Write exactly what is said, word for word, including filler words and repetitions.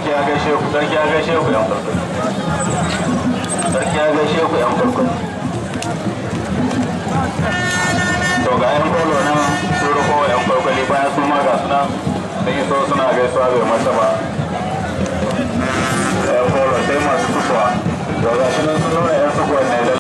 sarki ya gaishe ku sarki ya gaishe ku yan farko sarki ya gaishe ku yan farko to ga yan Polo nan sun rufo yan farko ne bayan su ma ga suna sun yi so suna gaisuwa bai mata ba yan Polo sai masu kusuwa to ga shi nan sun nuna yan sukuwan ne